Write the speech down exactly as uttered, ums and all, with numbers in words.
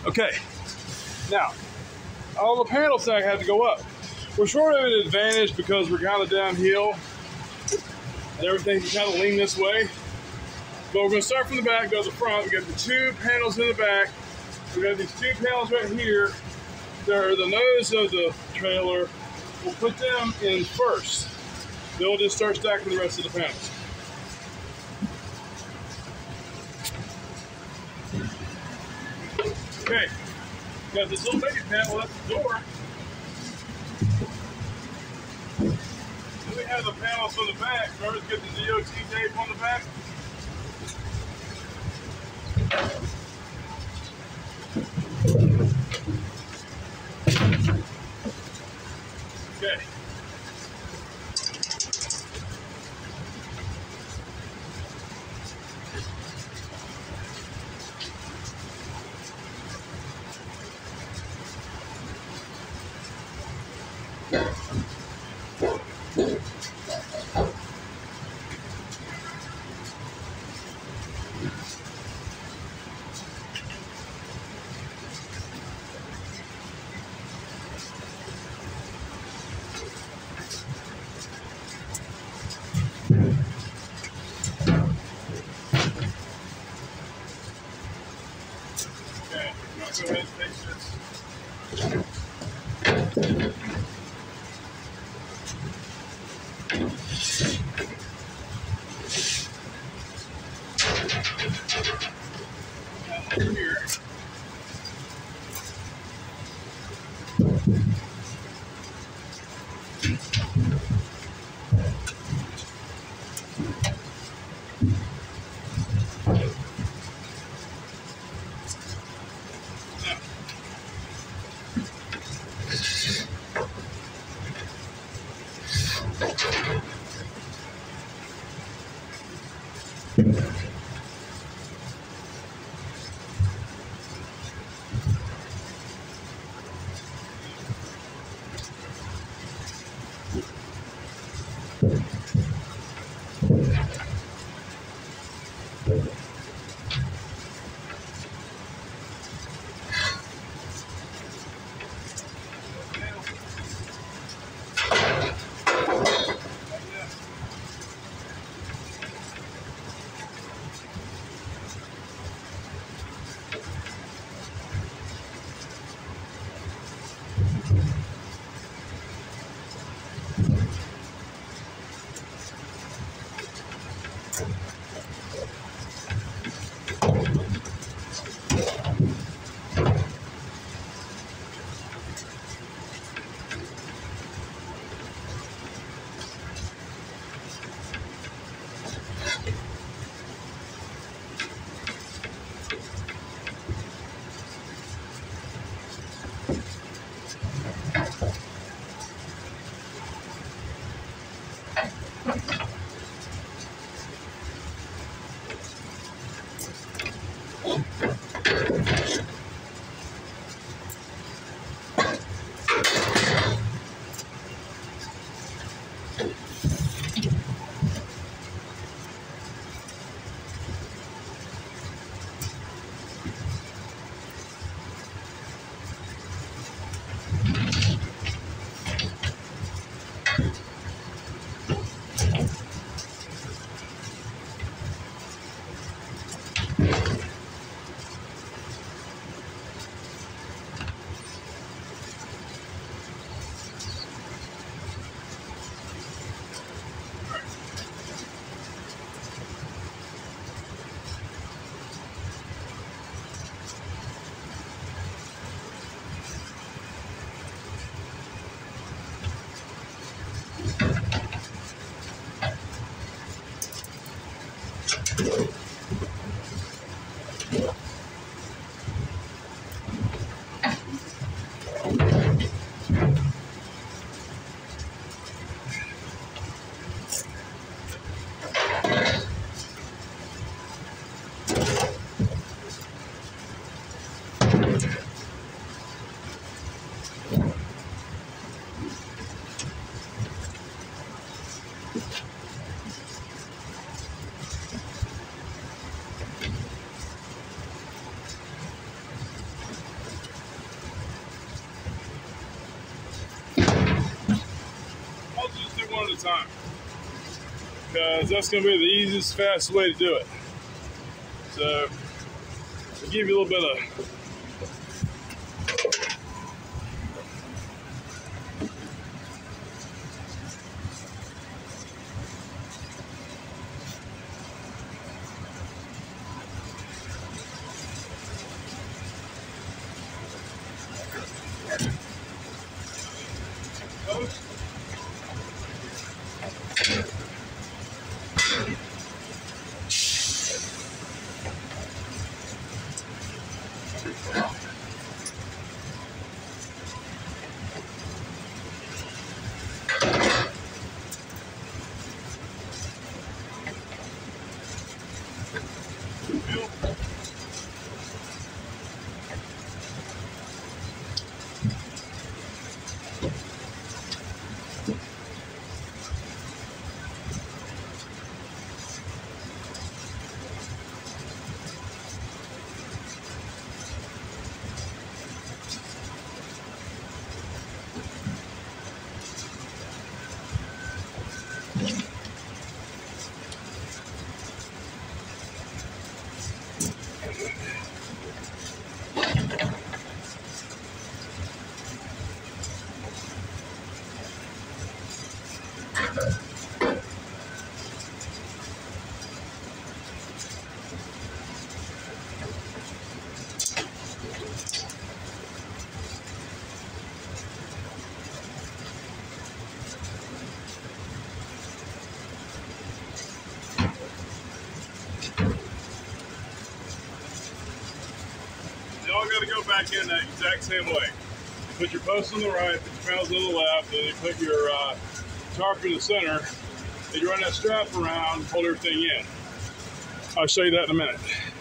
Okay, now, all the panel stack had to go up. We're sort of at an advantage because we're kind of downhill and everything can kind of lean this way. But we're going to start from the back, go to the front. We got the two panels in the back. We got these two panels right here. They're the nose of the trailer. We'll put them in first. Then we'll just start stacking the rest of the panels. Okay, got this little baby panel at the door. Then we have the panels on the back. Remember to get the D O T tape on the back? Okay. Go ahead and fix this. Now, here. a time. Because that's going to be the easiest, fastest way to do it. So, I'll give you a little bit of y'all got to go back in that exact same way. You put your post on the right, put your panels on the left, and you put your uh, tarp in the center. Then you run that strap around, hold everything in. I'll show you that in a minute.